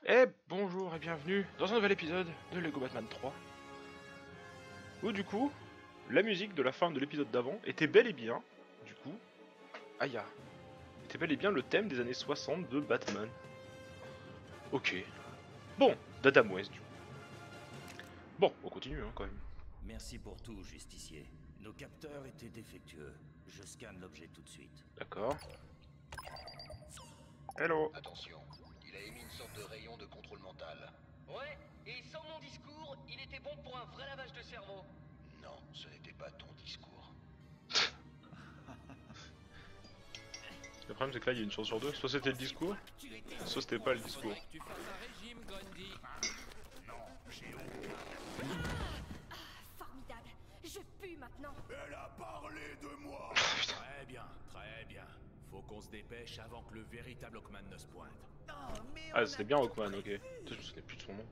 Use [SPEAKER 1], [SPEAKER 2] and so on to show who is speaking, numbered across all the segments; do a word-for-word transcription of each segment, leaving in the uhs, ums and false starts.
[SPEAKER 1] Et bonjour et bienvenue dans un nouvel épisode de Lego Batman trois. Où du coup, la musique de la fin de l'épisode d'avant était bel et bien, du coup, aïe, était bel et bien le thème des années soixante de Batman. Ok. Bon, d'Adam West du coup. Bon, on continue hein, quand même.
[SPEAKER 2] Merci pour tout, justicier. Nos capteurs étaient défectueux. Je scanne l'objet tout de suite.
[SPEAKER 1] D'accord. Hello.
[SPEAKER 3] Attention, il a émis une sorte de rayon de contrôle mental.
[SPEAKER 4] Ouais, et sans mon discours, il était bon pour un vrai lavage de cerveau.
[SPEAKER 3] Non, ce n'était pas ton discours.
[SPEAKER 1] Le problème c'est que là il y a une chance sur deux, soit c'était le discours, soit c'était pas le discours.
[SPEAKER 5] Tu fasses un régime, Grundy.
[SPEAKER 6] Formidable. Je pue maintenant.
[SPEAKER 2] Elle a parlé de moi. Très bien, très bien. Faut qu'on se dépêche avant que le véritable Hawkman ne se pointe.
[SPEAKER 1] Ah c'était bien Hawkman, ok. Putain, je me souvenais plus de son nom.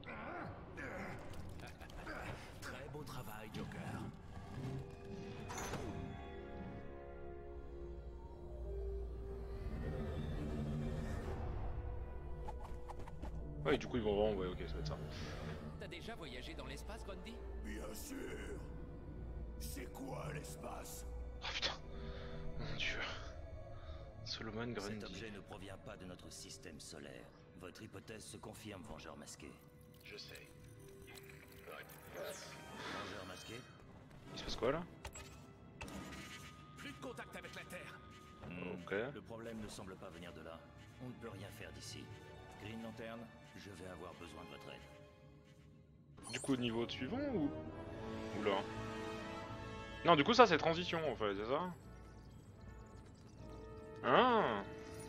[SPEAKER 2] Très beau travail, Joker.
[SPEAKER 1] Ouais du coup ils vont vraiment, ouais ok ça va être ça.
[SPEAKER 5] T'as déjà voyagé dans l'espace, Grundy?
[SPEAKER 2] Bien sûr. C'est quoi l'espace?
[SPEAKER 1] Oh putain, mon dieu. Solomon
[SPEAKER 2] Cet
[SPEAKER 1] Grundy.
[SPEAKER 2] objet ne provient pas de notre système solaire. Votre hypothèse se confirme, Vengeur masqué.
[SPEAKER 3] Je sais.
[SPEAKER 2] Vengeur masqué?
[SPEAKER 1] Il se passe quoi là?
[SPEAKER 2] Plus de contact avec la Terre.
[SPEAKER 1] Ok.
[SPEAKER 2] Le problème ne semble pas venir de là. On ne peut rien faire d'ici. Green Lantern, je vais avoir besoin de votre aide.
[SPEAKER 1] Du coup niveau suivant ou... Oula. Non du coup ça c'est transition en fait, c'est ça? Ah.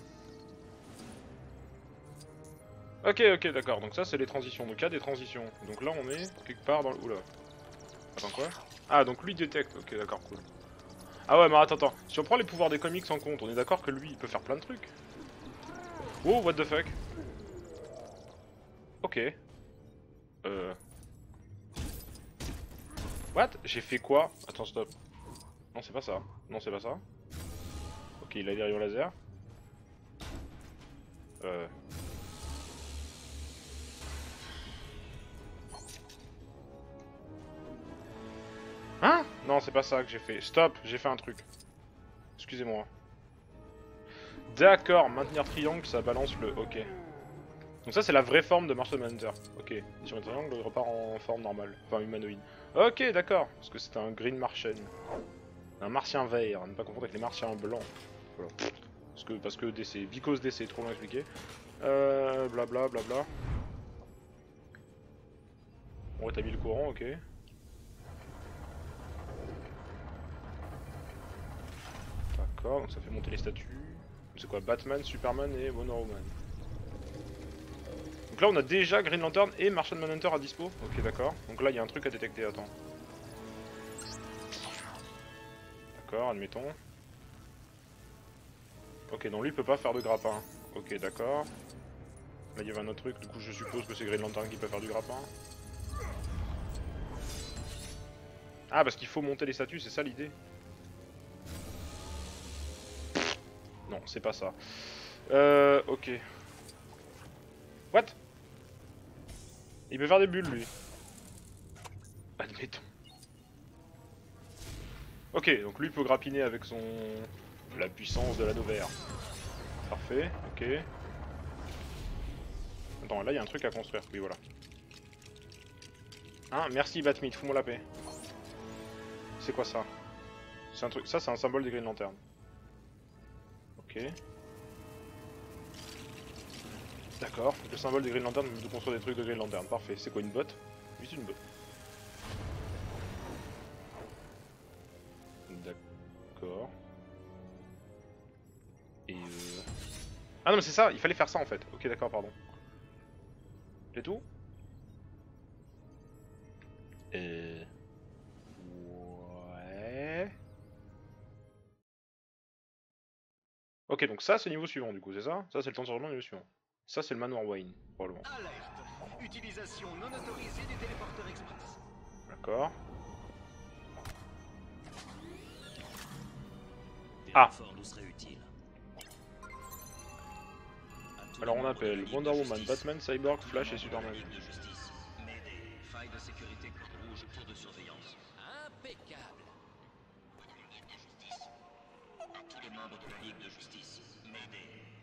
[SPEAKER 1] Ok ok d'accord, donc ça c'est les transitions, donc il y a des transitions. Donc là on est quelque part dans le... Oula. Attends quoi? Ah donc lui détecte, ok d'accord cool. Ah ouais mais attends attends, si on prend les pouvoirs des comics en compte, on est d'accord que lui il peut faire plein de trucs. Oh what the fuck. Ok. Euh... What? J'ai fait quoi? Attends, stop. Non, c'est pas ça. Non, c'est pas ça. Ok, il a des rayons laser. Euh... Hein? Non, c'est pas ça que j'ai fait. Stop, j'ai fait un truc. Excusez-moi. D'accord, maintenir triangle, ça balance le... Ok. Donc ça, c'est la vraie forme de Martian Manhunter. Ok. Sur un triangle, il repart en forme normale. Enfin, humanoïde. Ok, d'accord. Parce que c'est un Green Martian. Un martien vert, ne pas confondre avec les martiens blancs. Voilà. Parce que, parce que D C, because D C, trop long à expliquer. Euh, blabla, blabla. On rétablit le courant, ok. D'accord, donc ça fait monter les statuts. C'est quoi, Batman, Superman et Wonder Woman. Donc là on a déjà Green Lantern et Martian Manhunter à dispo. Ok d'accord, donc là il y a un truc à détecter, attends. D'accord, admettons. Ok, donc lui il peut pas faire de grappin. Ok, d'accord. Là il y avait un autre truc, du coup je suppose que c'est Green Lantern qui peut faire du grappin. Ah, parce qu'il faut monter les statues, c'est ça l'idée? Non, c'est pas ça. Euh, ok. What? Il peut faire des bulles lui. Admettons. Ok, donc lui il peut grappiner avec son... la puissance de l'anneau vert. Parfait, ok. Attends, là il y a un truc à construire, oui voilà. Hein, merci Batmite, fous-moi la paix. C'est quoi ça? C'est un truc, ça c'est un symbole des Green Lantern. Ok. D'accord, le symbole des Green Lantern de construire des trucs de Green Lantern, parfait. C'est quoi une botte? Oui c'est une botte. D'accord. Et euh... Ah non mais c'est ça, il fallait faire ça en fait. Ok d'accord, pardon. C'est tout? Euh... Ouais... Ok donc ça c'est niveau suivant du coup, c'est ça? Ça c'est le temps de chargement niveau suivant. Ça c'est le manoir Wayne, probablement.
[SPEAKER 3] Alerte. Utilisation non autorisée des téléporteurs express.
[SPEAKER 1] D'accord.
[SPEAKER 2] Des
[SPEAKER 1] Ah.
[SPEAKER 2] renforts nous seraient utiles. À
[SPEAKER 1] Alors on appelle Wonder Woman, Batman, Cyborg, Flash et Superman.
[SPEAKER 3] De justice. Mayday. Faille de sécurité code rouge, tour de surveillance.
[SPEAKER 5] Impeccable.
[SPEAKER 3] À tous les membres de la Ligue de justice. Mayday.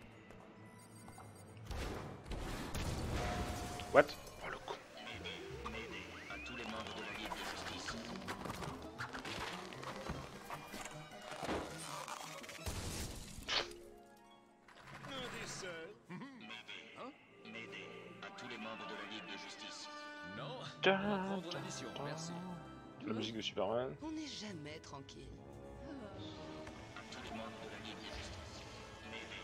[SPEAKER 1] What? Oh le con.
[SPEAKER 3] Mayday. Mayday. À tous les membres de la Ligue de justice. Mayday. À tous les membres de la Ligue de justice.
[SPEAKER 5] Non.
[SPEAKER 1] Ta-
[SPEAKER 5] On va prendre la mission, merci.
[SPEAKER 1] La musique de Superman.
[SPEAKER 7] On n'est jamais tranquille.
[SPEAKER 3] À tous les membres de la Ligue de justice. Mayday.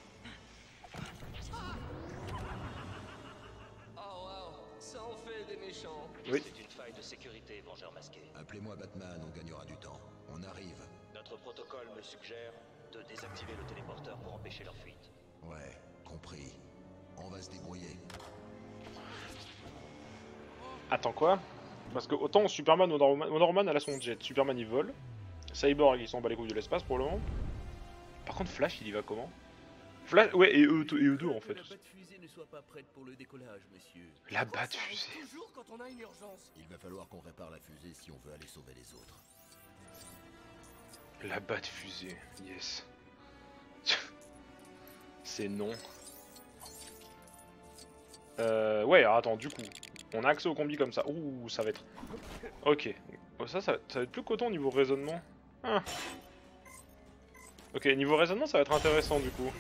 [SPEAKER 4] Oh waouh, ça en fait des méchants.
[SPEAKER 1] Oui.
[SPEAKER 2] C'est une faille de sécurité, Vengeur masqué.
[SPEAKER 8] Appelez-moi Batman, on gagnera du temps. On arrive.
[SPEAKER 2] Notre protocole me suggère de désactiver le téléporteur pour empêcher leur fuite.
[SPEAKER 8] Ouais, compris. On va se débrouiller.
[SPEAKER 1] Attends quoi? Parce que autant Superman, Wonder Woman, Wonder Woman elle a son jet, Superman il vole, Cyborg il s'en bat les couilles de l'espace pour le moment. Par contre Flash il y va comment? Flash, ouais et eux, et eux deux en fait.
[SPEAKER 9] La batte-fusée ne soit pas prête pour le décollage, monsieur.
[SPEAKER 1] La batte fusée.
[SPEAKER 4] Toujours quand on a une urgence.
[SPEAKER 8] Il va falloir qu'on répare la fusée si on veut aller sauver les autres.
[SPEAKER 1] La batte fusée, yes. C'est non. Euh, ouais, alors attends, du coup, on a accès au combi comme ça. Ouh, ça va être... Ok, oh, ça, ça, ça va être plus coton niveau raisonnement. Ah. Ok, niveau raisonnement, ça va être intéressant du coup.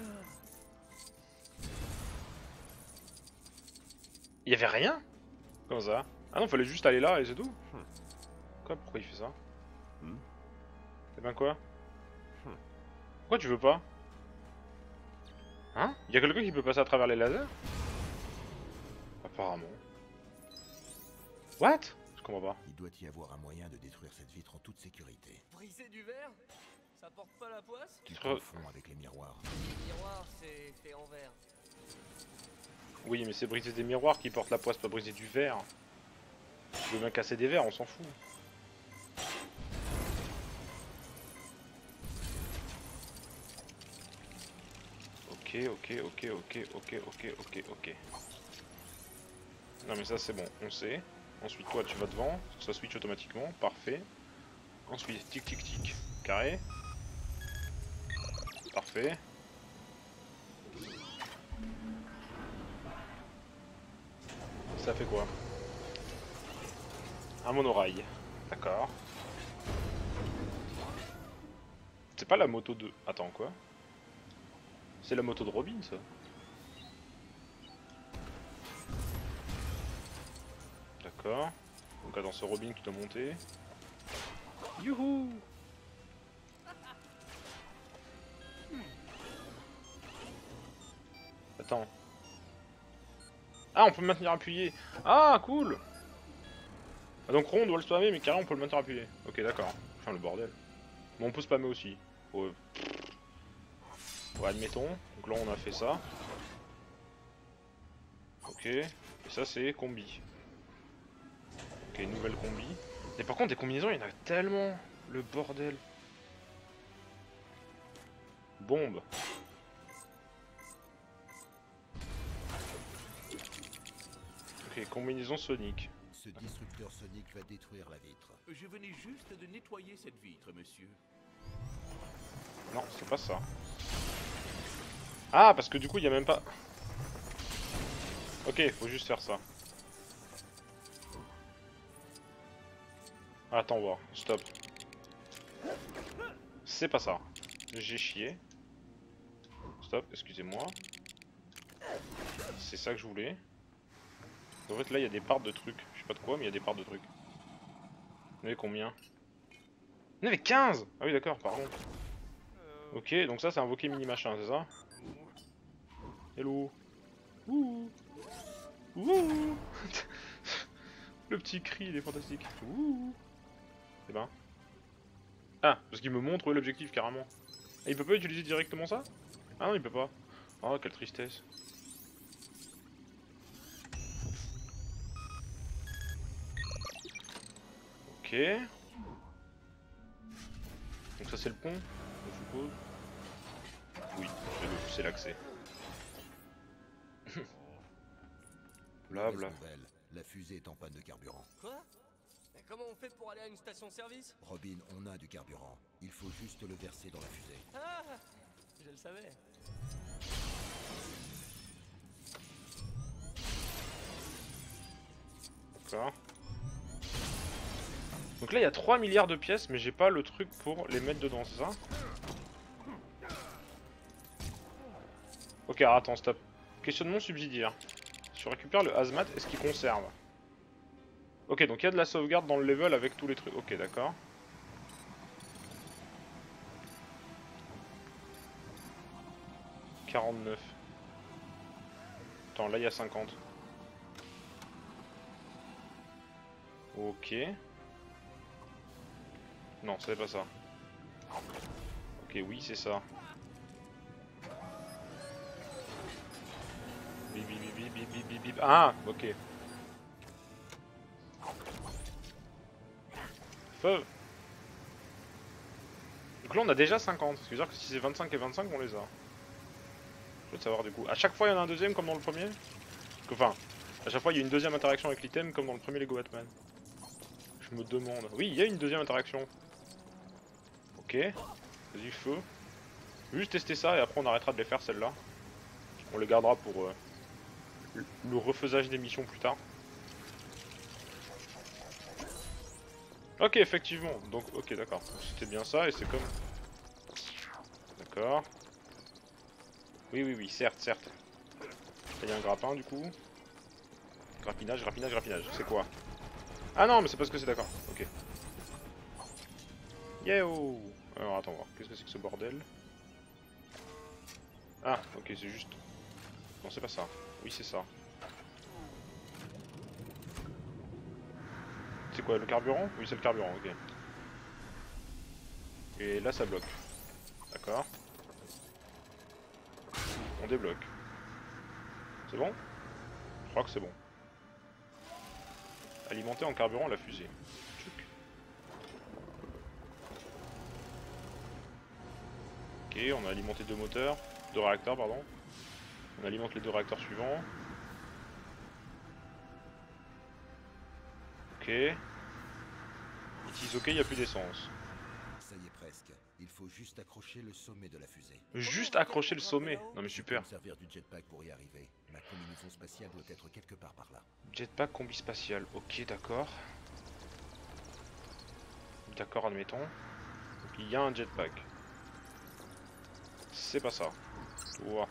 [SPEAKER 1] Il y avait rien? Comme ça? Ah non, fallait juste aller là et c'est tout? Quoi? Pourquoi il fait ça? Eh ben quoi? Pourquoi tu veux pas? Hein? Y'a quelqu'un qui peut passer à travers les lasers? Apparemment. What? Je comprends pas.
[SPEAKER 8] Il doit y avoir un moyen de détruire cette vitre en toute sécurité.
[SPEAKER 4] Briser du verre, ça porte pas la poisse.
[SPEAKER 8] Tu
[SPEAKER 1] Re-
[SPEAKER 8] confonds avec les miroirs.
[SPEAKER 4] Les miroirs, c'est fait en verre.
[SPEAKER 1] Oui, mais c'est briser des miroirs qui portent la poisse, pas briser du verre. Tu veux bien casser des verres, on s'en fout. Ok, ok, ok, ok, ok, ok, ok, ok. Non mais ça c'est bon, on sait. Ensuite toi tu vas devant, ça switch automatiquement, parfait. Ensuite tic tic tic, carré. Parfait. Ça fait quoi? Un monorail. D'accord. C'est pas la moto de... Attends quoi? C'est la moto de Robin ça? D'accord. Donc attends, ce Robin qui doit monter. Youhou! Attends. Ah, on peut le maintenir appuyé. Ah, cool! Ah, donc rond, on doit le spammer, mais carrément on peut le maintenir appuyé. Ok, d'accord. Enfin, le bordel. Mais on peut spammer aussi. Ouais. Ouais, admettons. Donc là, on a fait ça. Ok. Et ça, c'est combi. Ok, nouvelle combi. Mais par contre, des combinaisons, il y en a tellement. Le bordel. Bombe. Ok, combinaison sonique.
[SPEAKER 8] Ce disrupteur sonique va détruire la vitre.
[SPEAKER 9] Je venais juste de nettoyer cette vitre, monsieur.
[SPEAKER 1] Non, c'est pas ça. Ah, parce que du coup, il y a même pas... Ok, faut juste faire ça. Attends voir, stop. C'est pas ça. J'ai chié. Stop, excusez-moi. C'est ça que je voulais. En fait là il y a des parts de trucs. Je sais pas de quoi mais il y a des parts de trucs. Il y en avait combien? Il y en avait quinze. Ah oui d'accord, pardon. Ok, donc ça c'est invoquer mini machin, c'est ça? Hello. Ouh. Ouh. Le petit cri il est fantastique. Ouh. Eh ben. Ah, parce qu'il me montre l'objectif carrément. Et il peut pas utiliser directement ça? Ah non, il peut pas. Oh, quelle tristesse. Ok. Donc ça c'est le pont, je suppose. Oui, c'est l'accès. Bla
[SPEAKER 8] Mauvaise
[SPEAKER 1] bla.
[SPEAKER 8] nouvelle, la fusée est en panne de carburant.
[SPEAKER 4] Quoi? Mais comment on fait pour aller à une station-service?
[SPEAKER 8] Robin, on a du carburant. Il faut juste le verser dans la fusée.
[SPEAKER 4] Ah, je le savais.
[SPEAKER 1] D'accord. Donc là il y a trois milliards de pièces, mais j'ai pas le truc pour les mettre dedans, c'est ça? Ok, alors attends, stop. Questionnement subsidiaire. Si on récupère le hazmat, est-ce qu'il conserve? Ok, donc il y a de la sauvegarde dans le level avec tous les trucs. Ok, d'accord. quarante-neuf. Attends, là il y a cinquante. Ok. Non, c'est pas ça. Ok, oui, c'est ça. Bip, bip, bip, bip, bip, bip, bip. Ah, ok. Feu. Donc là on a déjà cinquante. Ce qui veut dire que si c'est vingt-cinq et vingt-cinq, on les a. Je veux savoir du coup. À chaque fois il y en a un deuxième comme dans le premier. Enfin, à chaque fois il y a une deuxième interaction avec l'item comme dans le premier Lego Batman. Je me demande. Oui, il y a une deuxième interaction. Ok. Vas-y, feu. Juste tester ça et après on arrêtera de les faire celles-là. On les gardera pour euh, le refaisage des missions plus tard. Ok, effectivement. Donc, ok, d'accord. C'était bien ça et c'est comme... D'accord. Oui, oui, oui, certes, certes. Il y a un grappin du coup. Grappinage, grappinage, grappinage. C'est quoi? Ah non, mais c'est parce que c'est d'accord. Ok. Yo. Alors attends, voir. Qu'est-ce que c'est que ce bordel? Ah, ok, c'est juste... Non, c'est pas ça. Oui, c'est ça. C'est quoi, le carburant? Oui, c'est le carburant, ok. Et là, ça bloque. D'accord. On débloque. C'est bon? Je crois que c'est bon. Alimenter en carburant la fusée. Tchouk. Ok, on a alimenté deux moteurs. Deux réacteurs, pardon. On alimente les deux réacteurs suivants. Ok. It is ok, il n'y a plus d'essence.
[SPEAKER 8] Ça y est presque. Il faut juste accrocher le sommet de la fusée.
[SPEAKER 1] Juste accrocher le sommet. Non mais
[SPEAKER 8] Je
[SPEAKER 1] super.
[SPEAKER 8] peux me servir du jetpack pour y arriver. Ma combinaison spatiale doit être quelque part par là.
[SPEAKER 1] Jetpack combi spatial. Ok, d'accord. D'accord, admettons. Donc il y a un jetpack. C'est pas ça. Ouah.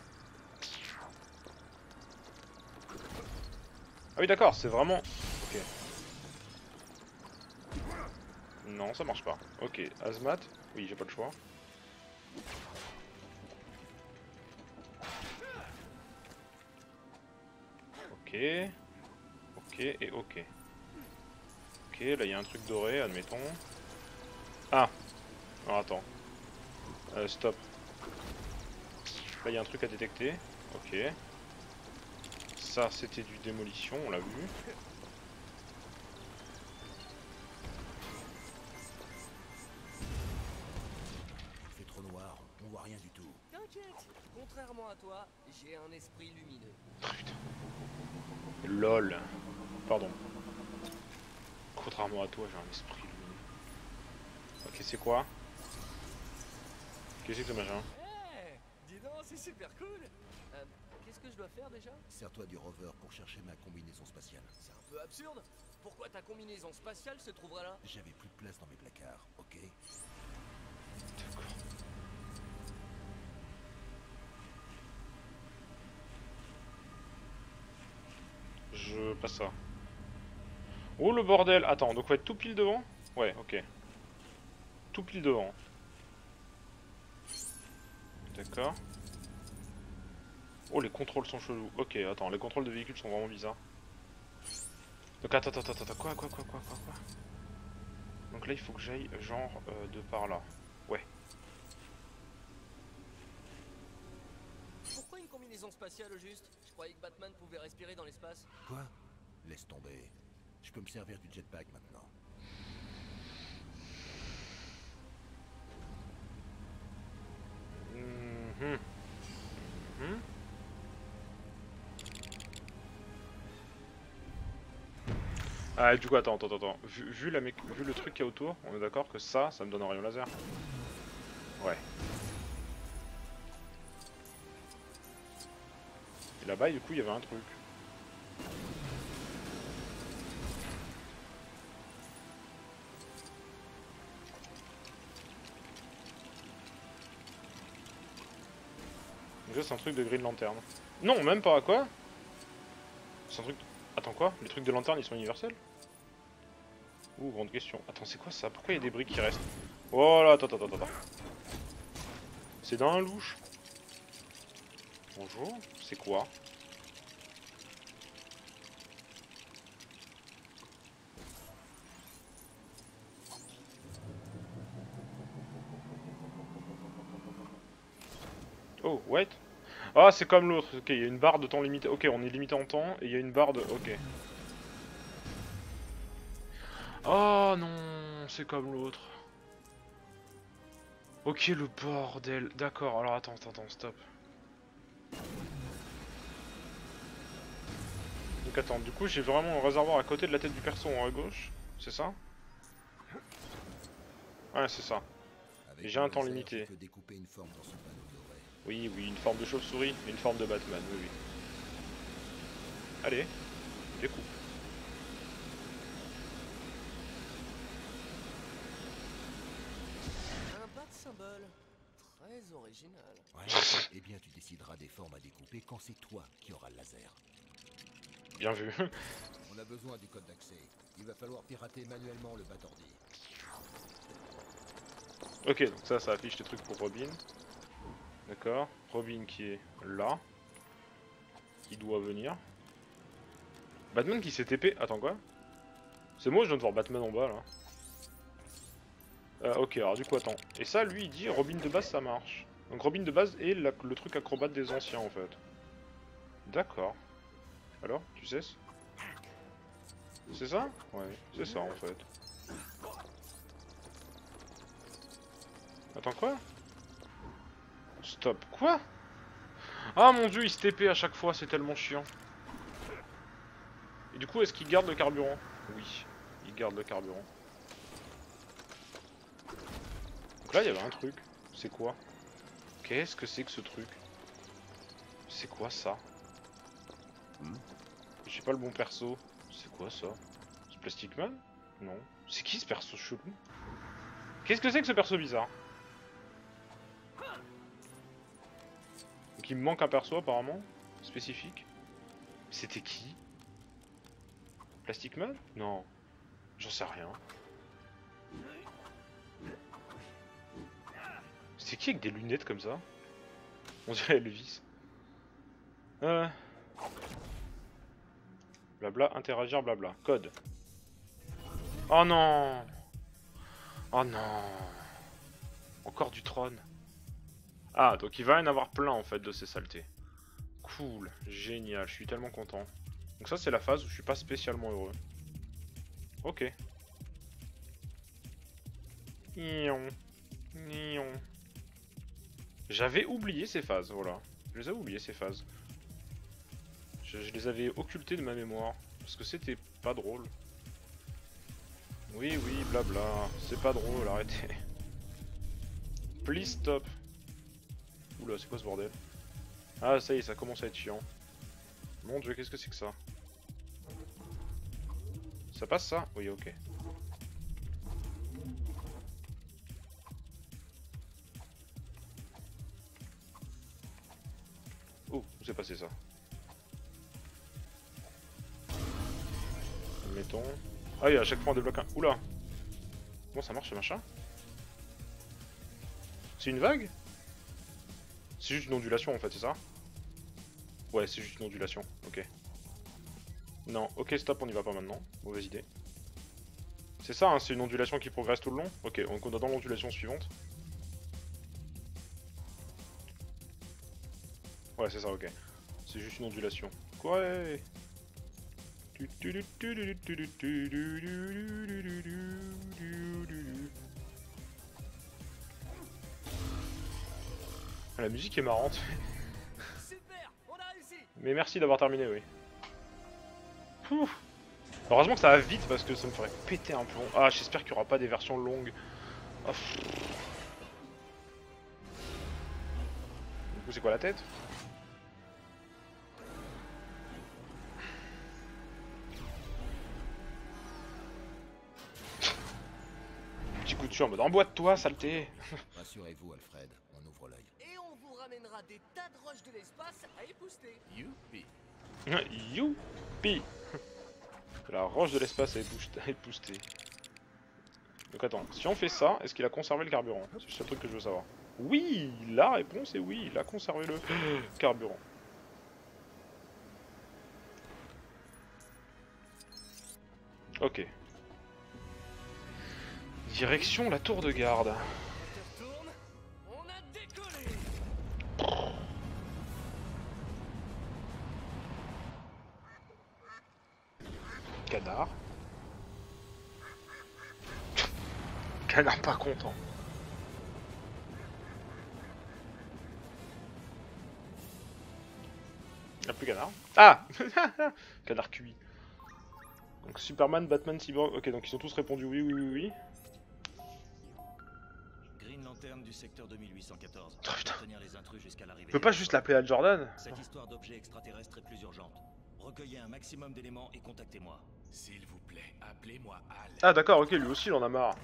[SPEAKER 1] Ah oui, d'accord, c'est vraiment... Ok. Non, ça marche pas. Ok, hazmat. Oui, j'ai pas le choix. Ok. Ok et ok. Ok, là il y a un truc doré, admettons. Ah. Alors attends. Euh, stop. Là il y a un truc à détecter. Ok. Ça c'était du démolition, on l'a vu.
[SPEAKER 8] Il fait trop noir, on voit rien du tout.
[SPEAKER 4] T'inquiète, contrairement à toi, j'ai un esprit lumineux.
[SPEAKER 1] LOL. Pardon. Contrairement à toi, j'ai un esprit lumineux. Ok, c'est quoi? Qu'est-ce que c'est que ce machin?
[SPEAKER 4] Eh, dis donc, c'est super cool. Euh, qu'est-ce que je dois faire déjà?
[SPEAKER 8] Sers-toi du rover pour chercher ma combinaison spatiale.
[SPEAKER 4] C'est un peu absurde. Pourquoi ta combinaison spatiale se trouverait là?
[SPEAKER 8] J'avais plus de place dans mes placards, ok?
[SPEAKER 1] D'accord. Je passe ça. Oh le bordel! Attends, donc faut être tout pile devant? Ouais, ok. Tout pile devant. D'accord. Oh les contrôles sont chelous. Ok, attends, les contrôles de véhicules sont vraiment bizarres. Donc attends, attends, attends, attends, quoi, quoi, quoi, quoi, quoi, quoi. Donc là il faut que j'aille genre euh, de par là. Ouais.
[SPEAKER 4] Pourquoi une combinaison spatiale au juste? Je croyais que Batman pouvait respirer dans l'espace.
[SPEAKER 8] Quoi? Laisse tomber. Je peux me servir du jetpack maintenant.
[SPEAKER 1] Mhm. Mhm. Ah, du coup, attends, attends, attends. Vu, vu, la mec... vu le truc qu'il y a autour, on est d'accord que ça, ça me donne un rayon laser. Ouais. Et là-bas, du coup, il y avait un truc. Donc ça, c'est un truc de grille de lanterne. Non, même pas, quoi? C'est un truc... Attends, quoi? Les trucs de lanterne, ils sont universels? Ouh, grande question. Attends, c'est quoi ça? Pourquoi il y a des briques qui restent? Oh là, attends, attends, attends, attends. C'est dans un louche. Bonjour, c'est quoi? Oh, wait. Ah, c'est comme l'autre. Ok, il y a une barre de temps limité. Ok, on est limité en temps et il y a une barre de... Ok. Oh non, c'est comme l'autre. Ok, le bordel. D'accord, alors attends, attends, attends, stop. Donc attends, du coup j'ai vraiment un réservoir à côté de la tête du perso en haut à gauche. C'est ça? Ouais, c'est ça.
[SPEAKER 8] Avec
[SPEAKER 1] Et j'ai un
[SPEAKER 8] le
[SPEAKER 1] temps
[SPEAKER 8] laser,
[SPEAKER 1] limité.
[SPEAKER 8] tu peux découper une forme dans ce panneau doré.
[SPEAKER 1] Oui, oui, une forme de chauve-souris et une forme de Batman, oui, oui. Allez, découpe.
[SPEAKER 4] Un bas de symbole. Très original.
[SPEAKER 8] Ouais. Eh bien, tu décideras des formes à découper quand c'est toi qui auras le laser.
[SPEAKER 1] Bien vu.
[SPEAKER 8] On a besoin du code d'accès. Il va falloir pirater manuellement le Batordi.
[SPEAKER 1] Ok, donc ça, ça affiche des trucs pour Robin. D'accord. Robin qui est là. Qui doit venir. Batman qui s'est T P. Attends, quoi? C'est moi, je viens de voir Batman en bas, là. Euh, ok, alors du coup, attends. Et ça, lui, il dit Robin de base, ça marche. Donc Robin de base est la- le truc acrobate des anciens, en fait. D'accord. Alors, tu sais? C'est ça? Ouais, c'est ça, en fait. Attends, quoi? Stop. Quoi? Ah mon dieu, il se T P à chaque fois, c'est tellement chiant. Et du coup, est-ce qu'il garde le carburant? Oui, il garde le carburant. Donc là, il y avait un truc. C'est quoi? Qu'est-ce que c'est que ce truc? C'est quoi ça? hmm J'ai pas le bon perso. C'est quoi ça? C'est Plastic Man? Non. C'est qui ce perso chelou? Qu'est-ce que c'est que ce perso bizarre? Donc il me manque un perso apparemment. Spécifique. C'était qui? Plastic Man? Non. J'en sais rien. C'est qui avec des lunettes comme ça? On dirait Elvis. Euh... Blabla, interagir, blabla. Code. Oh non! Oh non! Encore du trône. Ah, donc il va y en avoir plein en fait de ces saletés. Cool, génial, je suis tellement content. Donc ça c'est la phase où je suis pas spécialement heureux. Ok. Nion. Nion. J'avais oublié ces phases, voilà. Je les avais oubliées ces phases. Je, je les avais occultées de ma mémoire. Parce que c'était pas drôle. Oui, oui, blabla. C'est pas drôle, arrêtez. Please stop. Oula, c'est quoi ce bordel? Ah, ça y est, ça commence à être chiant. Mon dieu, qu'est-ce que c'est que ça? Ça passe ça? Oui, ok. Oh, où s'est passé ça? Mettons. Ah oui, à chaque fois on débloque un. Oula! Comment ça marche ce machin? C'est une vague? C'est juste une ondulation en fait, c'est ça? Ouais, c'est juste une ondulation, ok. Non, ok, stop, on y va pas maintenant. Mauvaise idée. C'est ça, hein, c'est une ondulation qui progresse tout le long? Ok, on est dans l'ondulation suivante. Ouais, c'est ça, ok. C'est juste une ondulation. Ouais. La musique est marrante.
[SPEAKER 4] Super, on a réussi.
[SPEAKER 1] Mais merci d'avoir terminé, oui. Pouf. Heureusement que ça va vite parce que ça me ferait péter un plomb. Ah, j'espère qu'il n'y aura pas des versions longues. Oh, pff. Du coup, c'est quoi la tête? Petit coup de dessus en mode emboîte-toi, saleté.
[SPEAKER 8] Rassurez-vous, Alfred, on ouvre l'œil.
[SPEAKER 4] Et on vous ramènera des tas de roches de l'espace à épousseter.
[SPEAKER 9] Youpi.
[SPEAKER 1] Youpi. La roche de l'espace est époustée. Donc attends, si on fait ça, est-ce qu'il a conservé le carburant? C'est le seul truc que je veux savoir. Oui, la réponse est oui, il a conservé le carburant. Ok. Direction la tour de garde.
[SPEAKER 4] On retourne. On a décollé.
[SPEAKER 1] Canard. Canard pas content. Y'a plus canard. Ah. Canard cuit. Donc Superman, Batman, Cyborg. Ok, donc ils ont tous répondu oui, oui, oui, oui.
[SPEAKER 2] Green Lantern du secteur deux mille huit cent quatorze.
[SPEAKER 1] Oh, putain.
[SPEAKER 2] Tenir les intrus jusqu'à l'arrivée.
[SPEAKER 1] Tu peux pas juste l'appeler Al Jordan?
[SPEAKER 2] Cette histoire d'objet extraterrestre est plus urgente. Recueillez un maximum d'éléments et contactez-moi.
[SPEAKER 9] S'il vous plaît, appelez-moi Al.
[SPEAKER 1] Ah d'accord, ok, lui aussi il en a marre.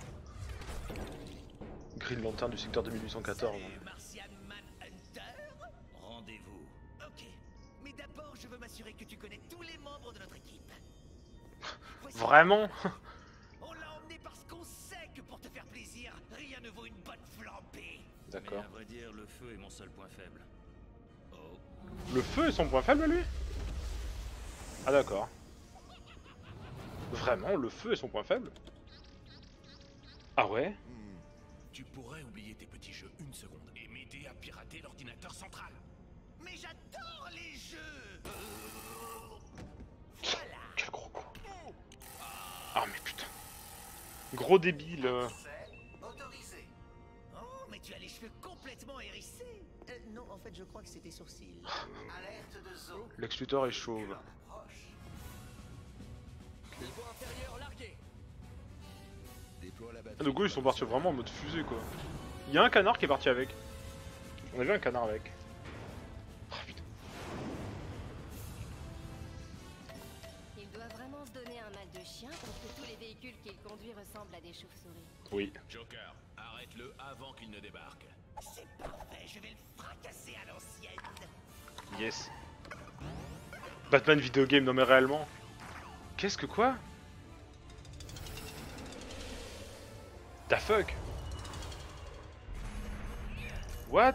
[SPEAKER 1] Green Lantern du secteur deux mille huit cent quatorze.
[SPEAKER 2] Salut, Martian Manhunter. Rendez-vous. Ok. Mais d'abord, je veux m'assurer que tu connais tous les membres de notre équipe. Voici-
[SPEAKER 1] Vraiment?
[SPEAKER 2] On l'a emmené parce qu'on sait que pour te faire plaisir, rien ne vaut une bonne flambée.
[SPEAKER 1] D'accord.
[SPEAKER 2] Mais à vrai dire, le feu est mon seul point faible. Oh.
[SPEAKER 1] Le feu est son point faible lui? Ah d'accord. Vraiment, le feu est son point faible? Ah ouais?
[SPEAKER 9] Hmm. Tu pourrais oublier tes petits jeux une seconde et m'aider à pirater l'ordinateur central.
[SPEAKER 2] Mais j'adore les jeux. Voilà.
[SPEAKER 1] Quel gros con. Ah mais putain. Gros débile. euh.
[SPEAKER 2] Autorisé. Oh, mais tu as les cheveux complètement hérissés. Euh, non, en fait, je crois que c'était sourcils. Alerte de zoo.
[SPEAKER 1] Lex Luthor est chauve.
[SPEAKER 4] Niveau inférieur largué.
[SPEAKER 8] Déploie la
[SPEAKER 1] Ah,
[SPEAKER 8] batterie.
[SPEAKER 1] donc eux ils sont partis vraiment en mode fusée quoi. Il y a un canard qui est parti avec. On a vu un canard avec. Oh putain.
[SPEAKER 6] Il doit vraiment se donner un mal de chien parce que tous les véhicules qu'il conduit ressemblent à des chauves-souris.
[SPEAKER 1] Oui.
[SPEAKER 9] Joker, arrête-le avant qu'il ne débarque.
[SPEAKER 2] C'est parfait, je vais le fracasser à l'ancienne.
[SPEAKER 1] Yes. Batman Video Game, non mais réellement. Qu'est-ce que quoi? The fuck? What?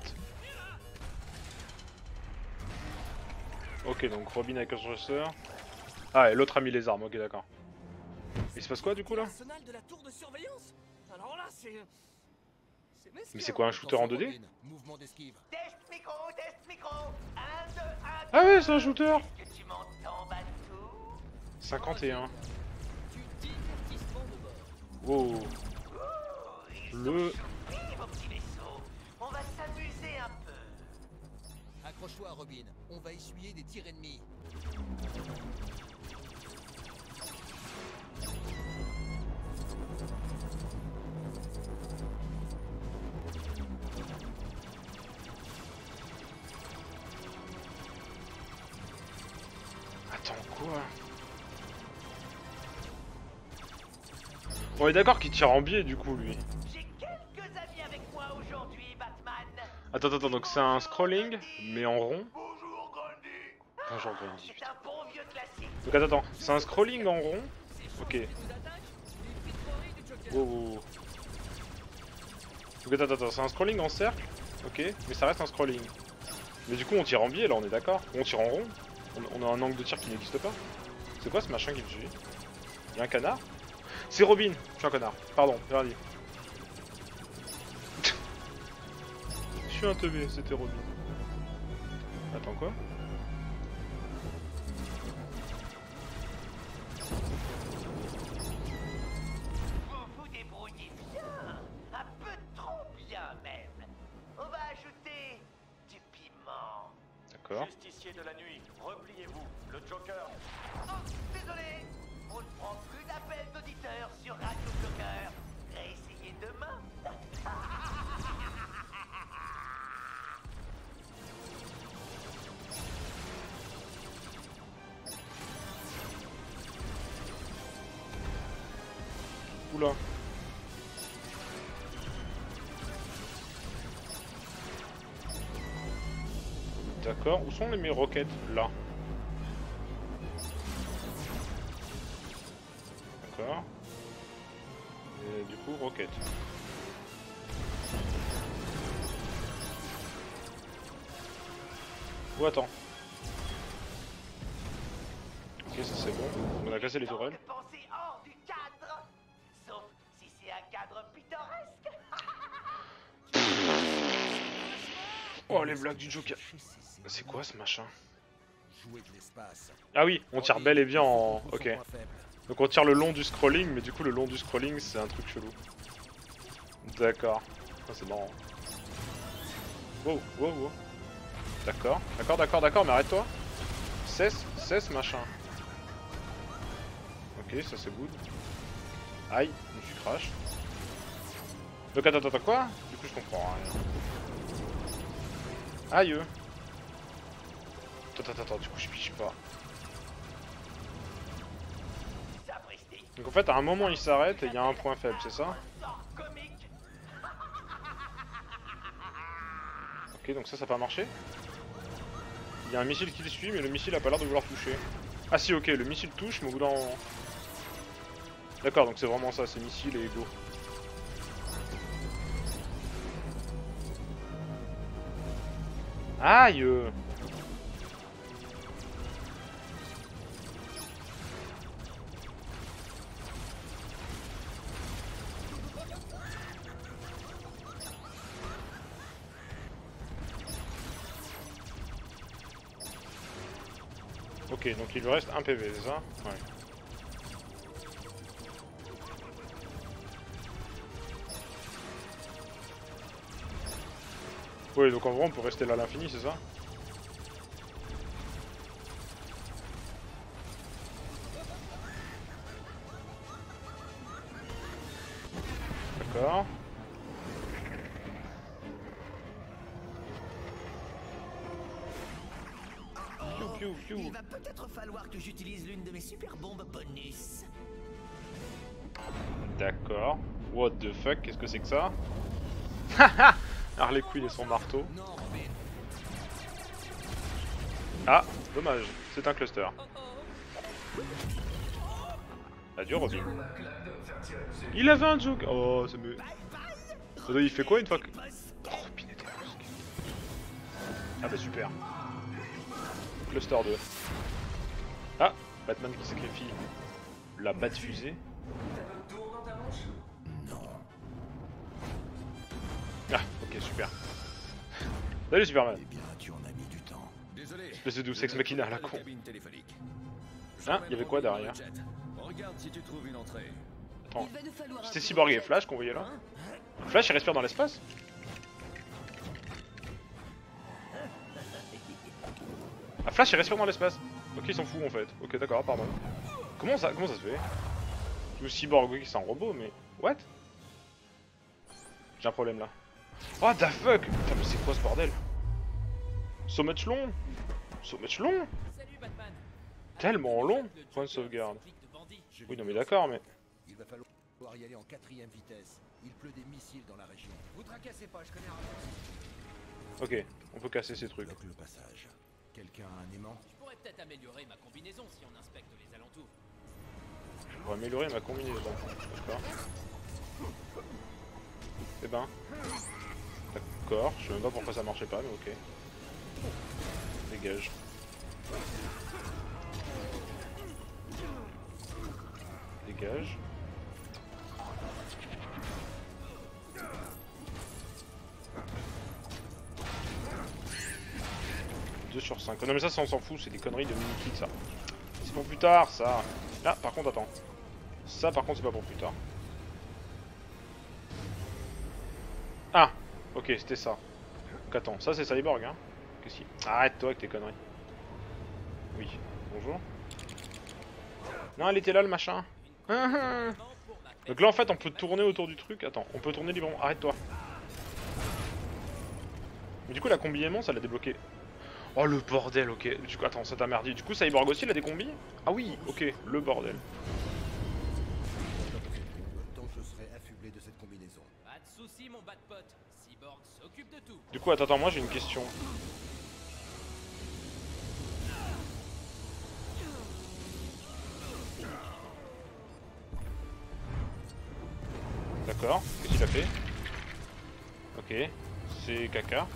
[SPEAKER 1] Ok, donc Robin avec un chasseur. Ah, et l'autre a mis les armes, ok d'accord. Il se passe quoi du coup là?
[SPEAKER 4] L'arsenal de la tour de surveillance. Alors là, c'est c'est mesquin.
[SPEAKER 1] Mais c'est quoi un shooter en deux D?
[SPEAKER 8] Robin, mouvement d'esquive.
[SPEAKER 2] Test micro, test micro. Un, deux, un.
[SPEAKER 1] Ah ouais, c'est un shooter!
[SPEAKER 2] Que tu m'entends, Batou?
[SPEAKER 1] cinquante et un.
[SPEAKER 4] Du divertissement de bord.
[SPEAKER 1] Wow. Le...
[SPEAKER 2] Oui, mon petit vaisseau. On va s'amuser un peu.
[SPEAKER 8] Accroche-toi, Robin. On va essuyer des tirs ennemis.
[SPEAKER 1] Attends, quoi? On est d'accord qu'il tire en biais du coup lui.
[SPEAKER 2] J'ai quelques amis avec moi aujourd'hui, Batman.
[SPEAKER 1] Attends, attends, donc c'est un scrolling, mais en rond.
[SPEAKER 2] Bonjour, Grundy.
[SPEAKER 1] Bonjour Grundy.
[SPEAKER 2] C'est un bon vieux classique.
[SPEAKER 1] Donc attends, attends, c'est un scrolling en rond. Ok.
[SPEAKER 4] Les coups d'attaque, les pitreries du Joker.
[SPEAKER 1] Wow, wow, wow. Donc attends, attends, c'est un scrolling en cercle. Ok, mais ça reste un scrolling. Mais du coup on tire en biais là, on est d'accord? On tire en rond. On, on a un angle de tir qui n'existe pas. C'est quoi ce machin qui me suit? Y'a un canard? C'est Robin. Je suis un connard. Pardon, j'ai rien dit. Je suis un teubé, c'était Robin. Attends quoi?
[SPEAKER 2] Vous vous débrouillez bien. Un peu trop bien même. On va ajouter du piment.
[SPEAKER 1] D'accord.
[SPEAKER 3] Justicier de la nuit, repliez-vous. Le Joker.
[SPEAKER 2] Oh, désolé. On
[SPEAKER 1] fous là? D'accord, où sont les mes roquettes? Là. D'accord. Et du coup, roquettes. Ou attends. Ok, ça c'est bon. On a cassé les tourelles.
[SPEAKER 2] Pensez hors du cadre. Sauf si c'est un cadre pittoresque.
[SPEAKER 1] Oh, les blagues du Joker. C'est quoi ce machin?
[SPEAKER 8] Jouer de l'espace.
[SPEAKER 1] Ah oui, on tire bel et bien en... Ok. Donc on tire le long du scrolling, mais du coup le long du scrolling c'est un truc chelou. D'accord. Ah, c'est marrant. Wow, wow, wow. D'accord, d'accord, d'accord, d'accord, mais arrête-toi. Cesse, cesse machin. Ok, ça c'est good. Aïe, je me suis crash. Donc attends, attends, quoi? Du coup je comprends rien. Aïe. Attends, attends, attends, du coup je piche pas. Donc en fait à un moment il s'arrête et il y a un point faible, c'est ça? Ok, donc ça ça n'a pas marché. Il y a un missile qui le suit mais le missile a pas l'air de vouloir toucher. Ah si, ok, le missile touche mais au bout d'un... D'accord, donc c'est vraiment ça, c'est missile et go. Aïe. Ok, donc il lui reste un P V, c'est ça? Ouais. Oui, donc en vrai on peut rester là à l'infini, c'est ça? D'accord. Piou, piou, piou.
[SPEAKER 2] Il va peut-être falloir que j'utilise l'une de mes super bombes bonus.
[SPEAKER 1] D'accord. What the fuck, qu'est-ce que c'est que ça? Haha. Harley Quinn et son marteau. Ah, dommage, c'est un cluster. Adieu Robin. Il avait un joke. Oh, ça me... Il fait quoi une fois que... Oh, Robin était brusque. Ah bah super. Cluster deux. Ah, Batman qui sacrifie la batte fusée. Ah, ok, super. Salut Superman.
[SPEAKER 9] Eh bien, tu en as mis du temps. Désolé.
[SPEAKER 1] Espèce de Deus Ex Machina à la con.
[SPEAKER 9] Cabine téléphonique.
[SPEAKER 1] Hein, il y avait quoi derrière?
[SPEAKER 9] Regarde si tu trouves une entrée.
[SPEAKER 1] Attends, c'était Cyborg et Flash qu'on voyait là? Flash il respire dans l'espace? Ah, Flash il respire dans l'espace. Ok, il s'en fout en fait. Ok, d'accord, pardon. Comment ça, comment ça se fait? Le Cyborg, oui, c'est un robot, mais... What? J'ai un problème là. What the fuck? Putain, mais c'est quoi ce bordel? So much long? So much long?
[SPEAKER 4] Salut Batman.
[SPEAKER 1] Tellement long? Point de sauvegarde. Oui, non mais d'accord, mais...
[SPEAKER 8] Il va falloir y aller en quatrième vitesse. Il pleut des missiles dans la région.
[SPEAKER 4] Vous tracassez pas, je connais un
[SPEAKER 1] Ok, on peut casser ces trucs.
[SPEAKER 8] Bloque le passage. Quelqu'un a un aimant?
[SPEAKER 5] Je pourrais peut-être améliorer ma combinaison si on inspecte les alentours.
[SPEAKER 1] Pour améliorer ma combinaison. D'accord. Eh ben. D'accord, je sais même pas pourquoi ça marchait pas, mais ok. Dégage. Dégage. deux sur cinq. Oh non mais ça, ça on s'en fout, c'est des conneries de mini-kit ça. C'est pour plus tard ça. Ah par contre attends. Ça par contre c'est pas pour plus tard. Ah ok c'était ça. Donc attends, ça c'est Cyborg hein. Qu'est-ce qu'il... Arrête-toi avec tes conneries. Oui, bonjour. Non elle était là le machin. Donc là en fait on peut tourner autour du truc. Attends, on peut tourner librement. Arrête-toi. Mais du coup la combi aimant ça l'a débloqué. Oh le bordel, ok. Du coup, attends, ça t'a merdé. Du coup, Cyborg aussi, il a des combis? Ah oui, ok, le bordel.
[SPEAKER 5] de pote. Cyborg s'occupe de tout.
[SPEAKER 1] Du coup, attends, attends, moi j'ai une question. D'accord, qu'est-ce qu'il a fait? Ok, c'est caca.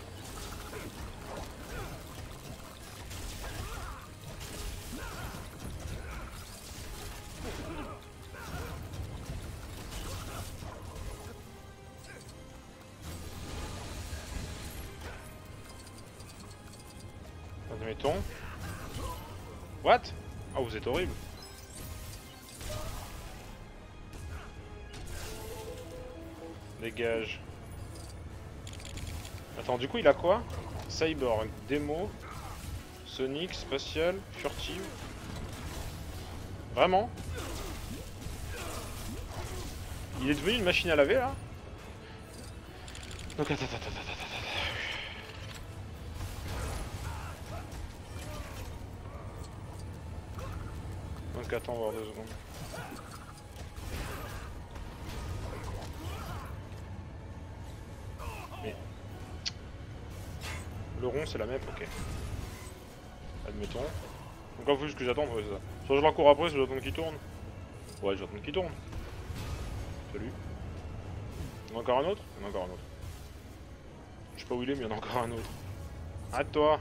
[SPEAKER 1] Admettons. What? Ah, vous êtes horrible. Dégage. Attends, du coup, il a quoi? Cyborg, démo, Sonic, spatial, furtive. Vraiment? Il est devenu une machine à laver là? Donc attends, attends, attends, attends, attends. Donc attends, voir deux secondes. Mais... Le rond c'est la même, ok. Admettons. Donc en plus ce que j'attends, ouais, c'est ça. Soit je l'encours après, soit j'attends qu'il tourne. Ouais, j'attends qu'il tourne. Salut. Il y en a encore un autre? Il y en a encore un autre. Je sais pas où il est, mais il y en a encore un autre. Arrête-toi.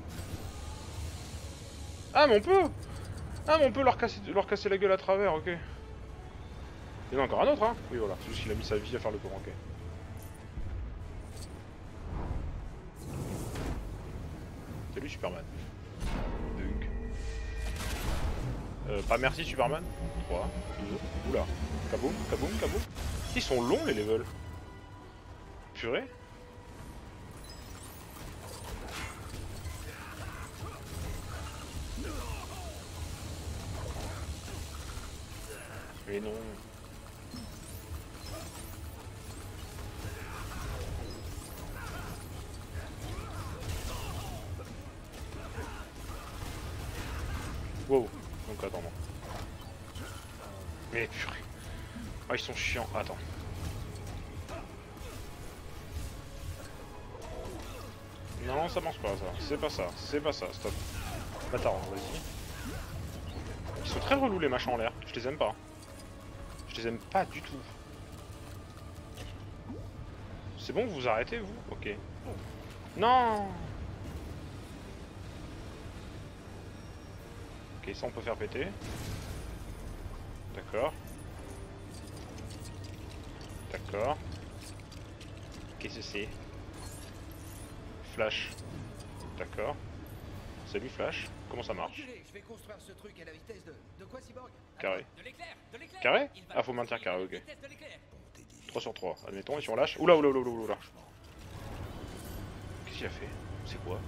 [SPEAKER 1] Ah, mais on peut! Ah, mais on peut leur casser, leur casser la gueule à travers, ok. Il y en a encore un autre, hein? Oui, voilà. C'est juste qu'il a mis sa vie à faire le tour, ok. Salut, Superman. Dunk. Euh, pas merci, Superman. trois, deux, oula. Kaboum, kaboum, kaboum. Ils sont longs, les levels. Purée. Mais non. Wow. Donc attends. Non. Mais purée. Ah, ils sont chiants. Attends. Non, ça marche pas ça. C'est pas ça. C'est pas ça. Stop. Bâtard, vas-y. Ils sont très relous les machins en l'air. Je les aime pas. Je les aime pas du tout. C'est bon, vous vous arrêtez, vous? Ok. Non. Ok, ça on peut faire péter. D'accord. D'accord. Qu'est-ce que c'est? Flash. D'accord. Salut Flash. Comment ça marche?
[SPEAKER 8] Je vais construire ce truc à la vitesse de... De quoi, Cyborg?
[SPEAKER 1] Carré.
[SPEAKER 5] De l'éclair, de l'éclair.
[SPEAKER 1] Carré?
[SPEAKER 5] Il va
[SPEAKER 1] Ah, faut maintenir carré, ok.
[SPEAKER 5] vitesse de l'éclair.
[SPEAKER 1] trois sur trois, admettons, et si on lâche... Oula, oula, oula, oula, oula. Qu'est-ce qu'il a fait? C'est quoi?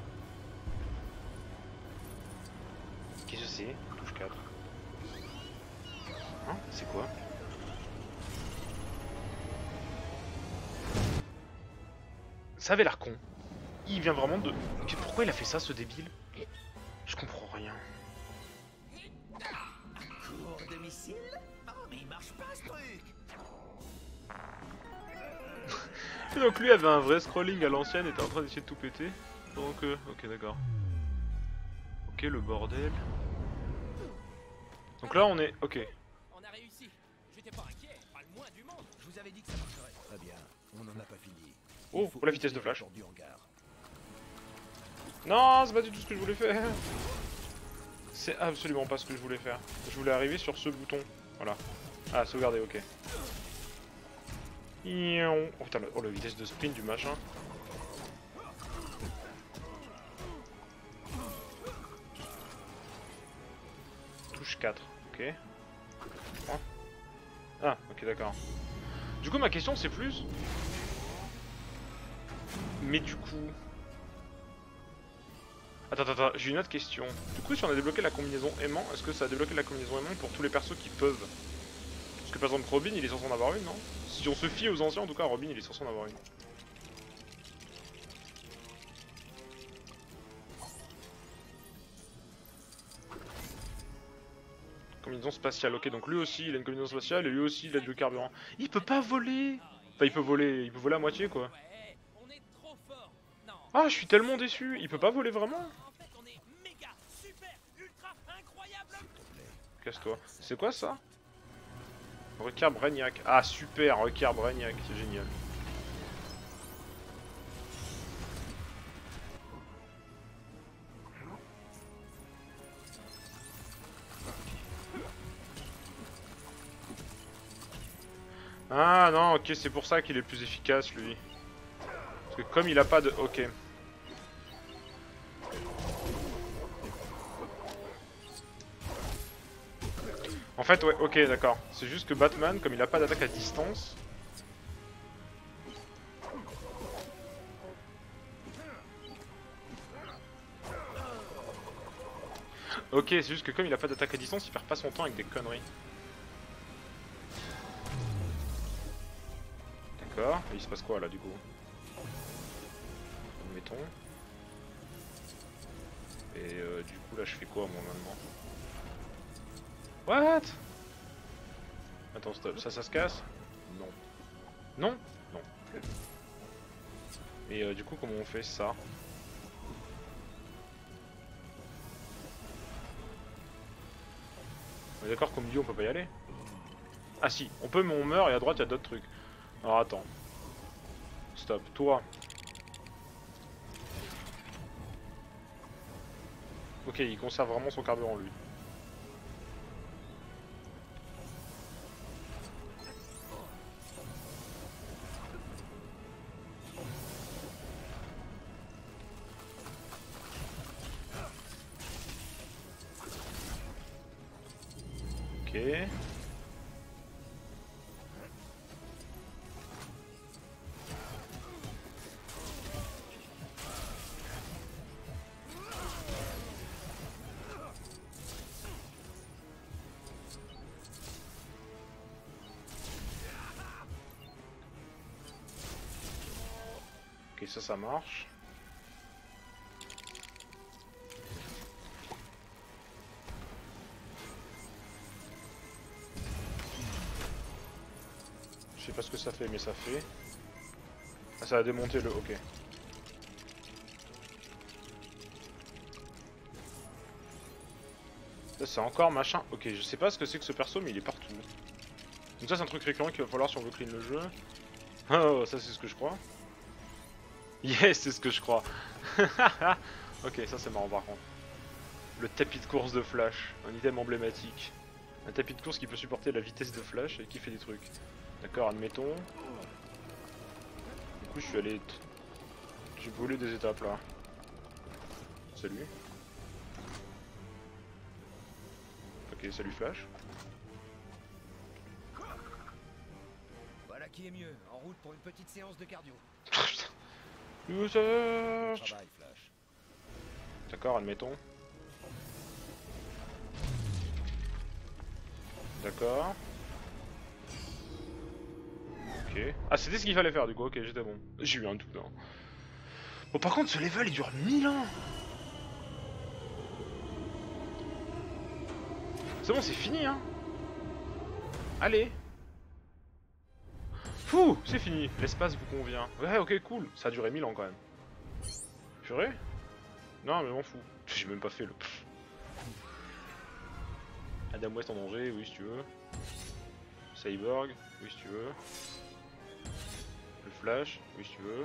[SPEAKER 1] Qu'est-ce que c'est? Touche quatre. Hein? C'est quoi? Ça avait l'air con. Il vient vraiment de... Pourquoi il a fait ça, ce débile? Je comprends rien.
[SPEAKER 2] Cours de missile? Oh, mais il marche pas ce truc!
[SPEAKER 1] Donc lui avait un vrai scrolling à l'ancienne et était en train d'essayer de tout péter. Donc euh, ok d'accord. Ok le bordel. Donc là on est... Ok.
[SPEAKER 5] On a réussi. J'étais pas inquiet, pas le moins du monde.
[SPEAKER 8] Je vous avais dit que ça marcherait. Très bien, on n'en a pas fini.
[SPEAKER 1] Oh, pour la vitesse de flash.
[SPEAKER 8] Du hangar.
[SPEAKER 1] Non, c'est pas du tout ce que je voulais faire. C'est absolument pas ce que je voulais faire. Je voulais arriver sur ce bouton. Voilà. Ah, sauvegarder, ok. Oh putain, oh, la vitesse de sprint du machin. Touche quatre, ok. Ah, ok, d'accord. Du coup, ma question c'est plus... Mais du coup... Attends, attends, attends, j'ai une autre question. Du coup, si on a débloqué la combinaison aimant, est-ce que ça a débloqué la combinaison aimant pour tous les persos qui peuvent? Parce que par exemple, Robin, il est censé en avoir une, non? Si on se fie aux anciens, en tout cas, Robin, il est censé en avoir une. Combinaison spatiale, ok, donc lui aussi, il a une combinaison spatiale, et lui aussi, il a du carburant. Il peut pas voler! Enfin, il peut voler, il peut voler à moitié, quoi.
[SPEAKER 5] Ouais, on est trop fort. Non.
[SPEAKER 1] Ah, je suis tellement déçu. Il peut pas voler vraiment.
[SPEAKER 5] En fait, on est méga, super, ultra, incroyable.
[SPEAKER 1] Casse-toi. C'est quoi ça? Requin Brainiac. Ah, super, Requin Brainiac, c'est génial. Ah non, ok, c'est pour ça qu'il est plus efficace, lui. Parce que comme il a pas de... Ok. En fait, ouais, ok, d'accord. C'est juste que Batman, comme il a pas d'attaque à distance... Ok, c'est juste que comme il a pas d'attaque à distance, il perd pas son temps avec des conneries. D'accord, et il se passe quoi là du coup? Mettons. Et euh, du coup là je fais quoi moi maintenant? What? Attends, stop, ça, ça se casse? Non. Non? Non. Et euh, du coup comment on fait ça? On est d'accord qu'au milieu on peut pas y aller? Ah si, on peut mais on meurt et à droite il y a d'autres trucs. Alors attends. Stop, toi. Ok, il conserve vraiment son carburant lui. Ok. Ok, ça, ça marche. Je sais pas ce que ça fait, mais ça fait. Ah, ça a démonté le... Ok. Ça, c'est encore machin. Ok, je sais pas ce que c'est que ce perso, mais il est partout. Donc ça, c'est un truc récurrent qu'il va falloir si on veut clean le jeu. Oh, ça, c'est ce que je crois. Yes, c'est ce que je crois. Ok, ça, c'est marrant par contre. Le tapis de course de Flash, un item emblématique. Un tapis de course qui peut supporter la vitesse de Flash et qui fait des trucs. D'accord, admettons. Du coup, je suis allé... J'ai volé des étapes là. Salut. Ok, salut Flash.
[SPEAKER 2] Voilà qui est mieux, en route pour une petite séance de cardio.
[SPEAKER 1] User.
[SPEAKER 2] Travail, Flash.
[SPEAKER 1] D'accord, admettons. D'accord. Ok. Ah, c'était ce qu'il fallait faire du coup, ok, j'étais bon. J'ai eu un doute, hein. Bon, par contre, ce level il dure mille ans. C'est bon, c'est fini, hein. Allez. Fou, c'est fini. L'espace vous convient. Ouais, ok, cool. Ça a duré mille ans quand même. Purée? Non, mais m'en fous. J'ai même pas fait le... Adam West en danger, oui si tu veux. Cyborg, oui si tu veux. Le Flash, oui si tu veux.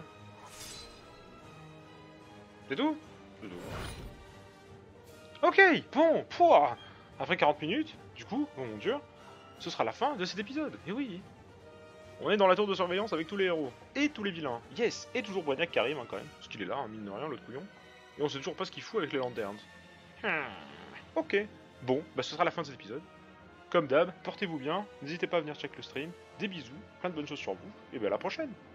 [SPEAKER 1] C'est tout? C'est tout. Ok, bon, pouah. Après quarante minutes, du coup, oh mon dieu, ce sera la fin de cet épisode. Et oui, on est dans la tour de surveillance avec tous les héros et tous les vilains. Yes, et toujours Brainiac qui arrive hein, quand même, parce qu'il est là, hein, mine de rien, l'autre couillon. Et on sait toujours pas ce qu'il fout avec les lanternes. Hmm. Ok, bon, bah ce sera la fin de cet épisode. Comme d'hab, portez-vous bien, n'hésitez pas à venir check le stream. Des bisous, plein de bonnes choses sur vous, et bah à la prochaine.